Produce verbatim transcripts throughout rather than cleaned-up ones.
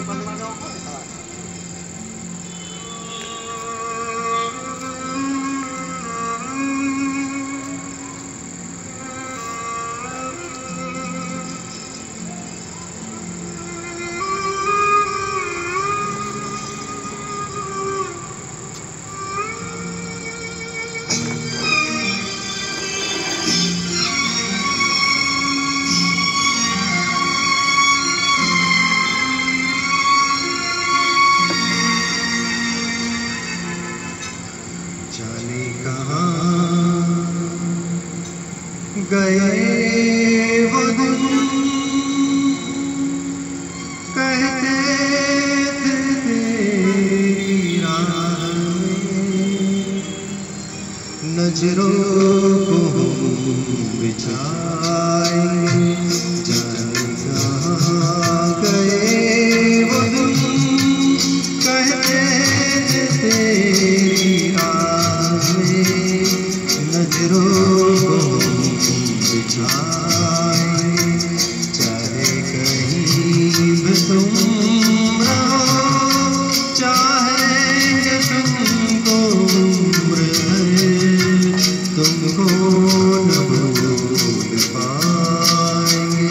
गए वो दिन कहते थे तेरी राह में नजरों को बिछाएंगे जाने कहाँ गए वो दिन कहते थे तेरी राह में नजरों को चाहे कहीं भी तुम रहो चाहेंगे तुमको उम्र भर तुमको न भूल पाएंगे।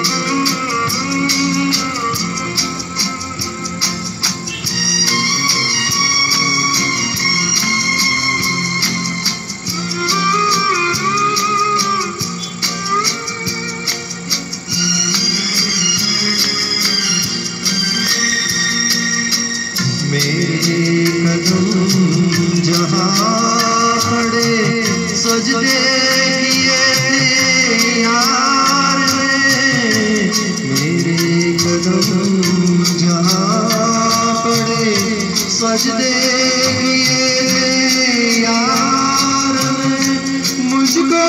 मेरे कदम जहाँ पड़े सजदे किए थे यार ने मेरे कदम जहाँ पड़े सजदे किए थे यार ने मुझको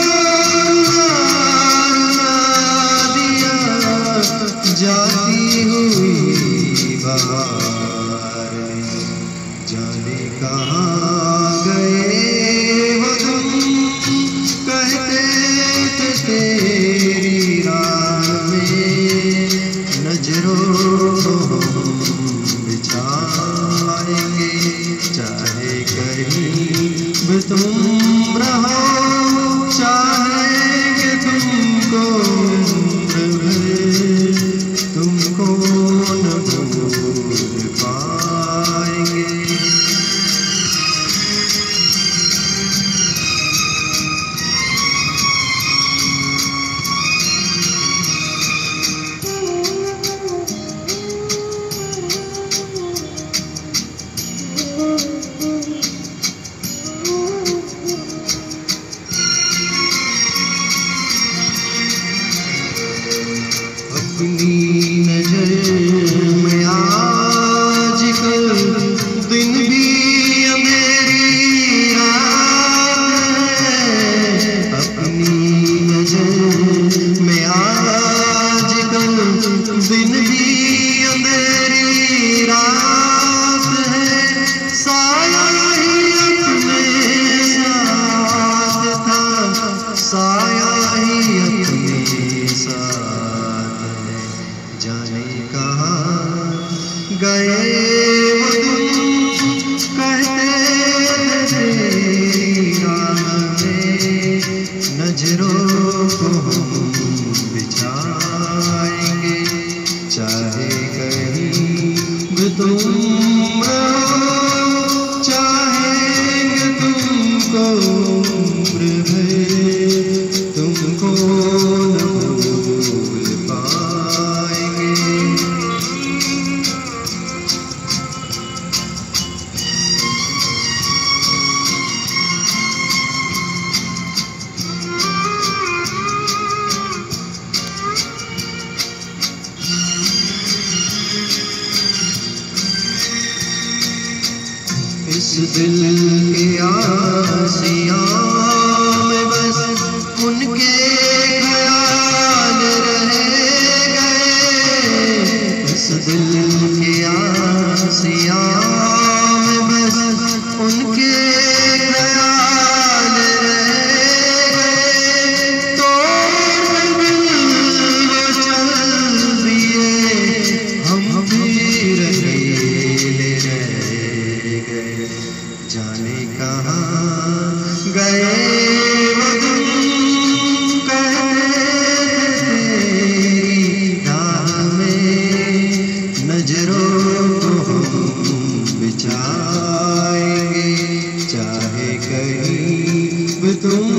दिया जाती हुई बात जाने कहाँ गए वो तुम कहते थे तेरी राह में नजरों को बिछाएंगे चाहे कहीं भी तुम रहो चाहेंगे तुमको उम्र भर तुमको न भूल पाएंगे। अपनी नजर में आजकल दिन भी अंधेरी रात है अपनी नजर में आजकल दिन भी अंधेरी रात है साया ही अपने साथ था साया ही अपने साथ जाने कहाँ गए वो तुम कहते थे तेरी राह में नजरों को बिछाएंगे चाहे कहीं भी तुम रहो चाहेंगे तुमको उम्र भर तुमको न भूल पाएंगे। इस दिल के आसियाँ में बस जहाँ गए वो तुम कहते तेरी राह में नजरों को बिछाएंगे चाहे कहीं तुम